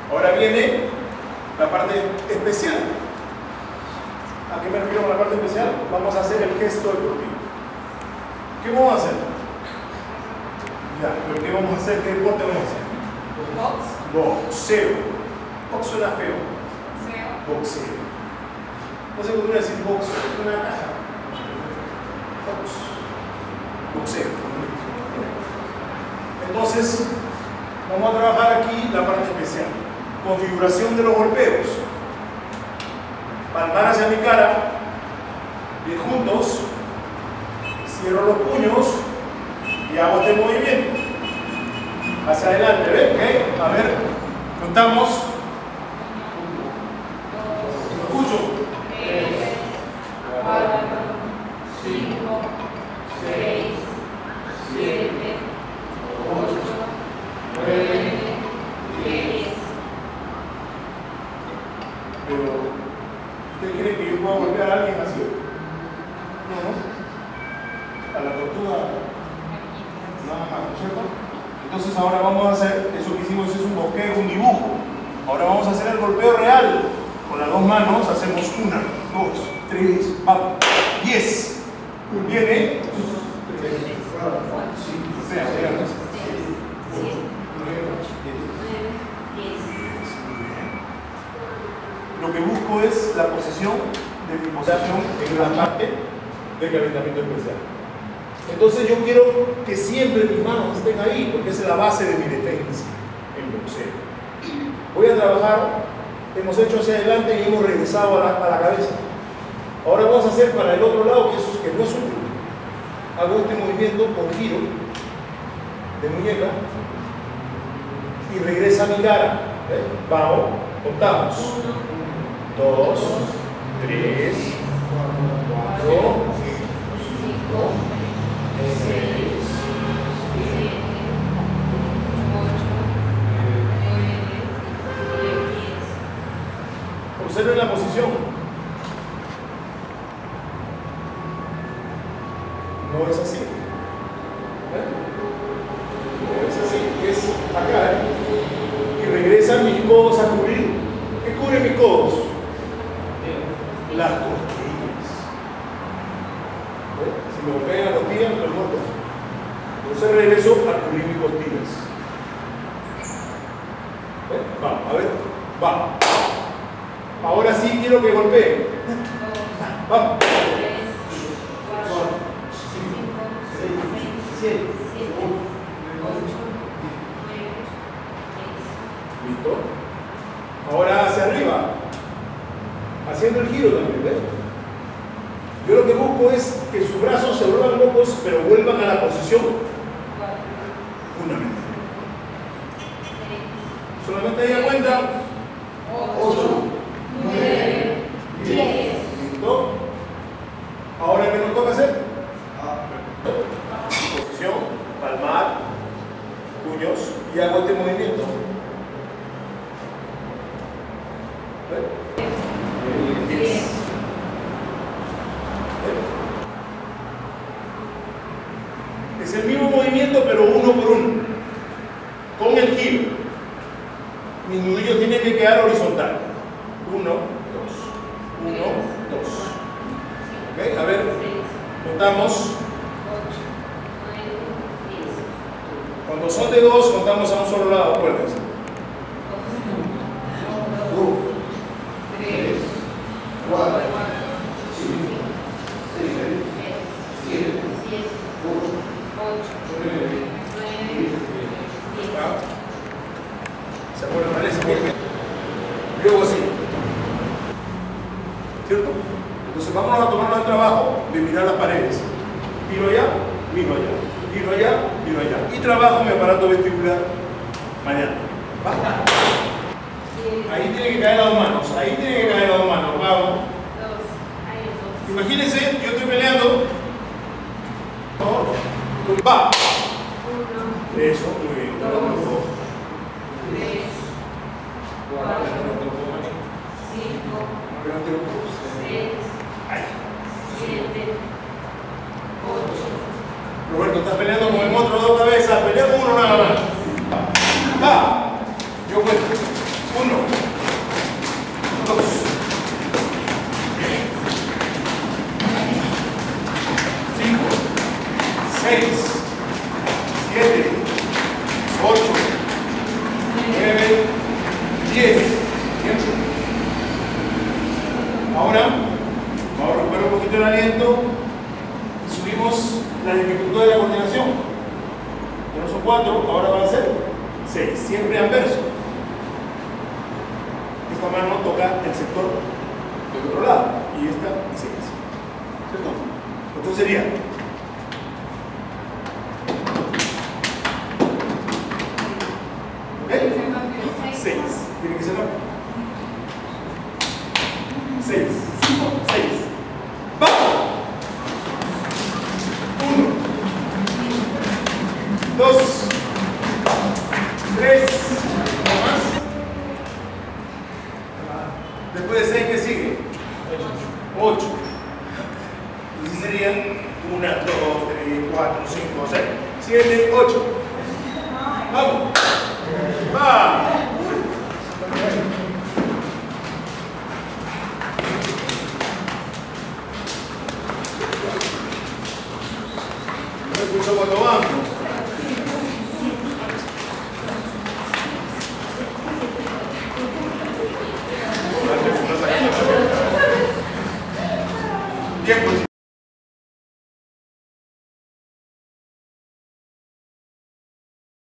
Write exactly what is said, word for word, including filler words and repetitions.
Ahora viene la parte especial. ¿A qué me refiero con la parte especial? Vamos a hacer el gesto deportivo. ¿Qué vamos a hacer? Ya, pero ¿qué vamos a hacer? ¿Qué deporte vamos a hacer? Box. Boxeo. Box suena feo. Boxeo. Boxeo. No se podría decir box, es una caja. Box. Boxeo. Entonces, vamos a trabajar aquí la parte especial. Configuración de los golpeos. Palmar hacia mi cara, bien juntos, cierro los puños y hago este movimiento. Hacia adelante, ¿ven? ¿Okay? A ver, contamos. Escucho. tres, cuatro, cinco, seis, siete, ocho, nueve, diez. Pero, ¿usted cree que yo puedo golpear a alguien así? No, no. A la tortuga, nada más, ¿no es cierto? Entonces ahora vamos a hacer, eso que hicimos es un bosquejo, un dibujo. Ahora vamos a hacer el golpeo real. Con las dos manos hacemos una, dos, tres, vamos. Diez. Viene. Lo que busco es la posición de mi posición en la parte de calentamiento especial. Entonces yo quiero que siempre mis manos estén ahí, porque esa es la base de mi defensa en boxeo. Voy a trabajar, hemos hecho hacia adelante y hemos regresado a la, a la cabeza. Ahora vamos a hacer para el otro lado, que, es, que no es un truco. Hago este movimiento con giro de muñeca y regresa a mi cara. ¿Ves? Vamos, contamos. Dos, tres, cuatro, cinco, seis, siete, ocho, nueve, diez. Observen la posición. No es así. ¿Eh? No es así. Es acá. ¿Eh? Y regresan mis codos a cubrir. ¿Qué cubre mis codos? Las costillas. ¿Eh? Si me golpean las costillas, me muerto. Entonces regreso a cubrir mis costillas. ¿Eh? Vamos, a ver. Va. Ahora sí quiero que golpee. Vamos. ¿Listo? Ahora hacia arriba, haciendo el giro también, ¿ves? Yo lo que busco es que sus brazos se vuelvan locos, pero vuelvan a la posición fundamental. Solamente ahí a cuenta. ocho, nueve, diez. ¿Listo? Ahora, ¿qué nos toca hacer? Posición, palmar, puños, y hago este movimiento. diez. Es el mismo movimiento, pero uno por uno, con el giro. Mi nudillo tiene que quedar horizontal. Uno, dos. Uno, dos. ¿Ok? A ver, contamos. Cuando son de dos, contamos a un solo lado, acuérdense. Uno, tres, cuatro, cinco, seis, siete, ocho, nueve, diez. ¿Se acuerdan de ese movimiento? Luego así. ¿Cierto? Entonces vamos a tomarnos el trabajo de mirar las paredes. Miro allá, miro allá. Miro allá, miro allá. Y trabajo mi aparato vestibular mañana. ¿Va? Ahí tiene que caer las dos manos. Ahí tiene que caer las dos manos. Vamos. Imagínense, yo estoy peleando. Va. Eso, muy bien. Dos, tres, cuatro, cinco, seis, siete, ocho. Roberto, estás peleando con el monstruo de dos cabezas. Pelea con uno nada más. Va. Yo cuento. Uno. viento y subimos la dificultad de la coordinación. Ya no son cuatro, ahora van a ser seis. Siempre anverso. Esta mano toca el sector del otro lado y esta y seis. ¿Cierto? Entonces sería seis. Tiene que ser más. seis. cinco. seis. ¡Vamos! uno. dos. tres. Más. Después de seis, ¿qué sigue? ocho. Entonces serían uno, dos, tres, cuatro, cinco, seis, siete, ocho. ¡Vamos! ¡Va! No escucho cuando vamos.